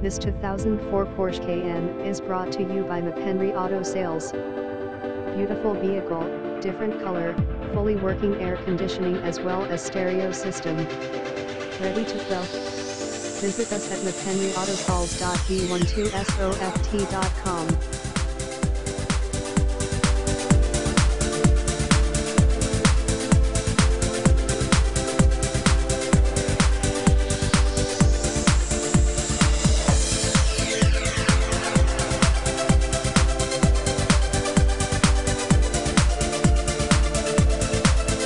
This 2004 Porsche Cayenne is brought to you by Mchenry Auto Sales. Beautiful vehicle, different color, fully working air conditioning as well as stereo system. Ready to go? Visit us at mchenryautosalesb12soft.com.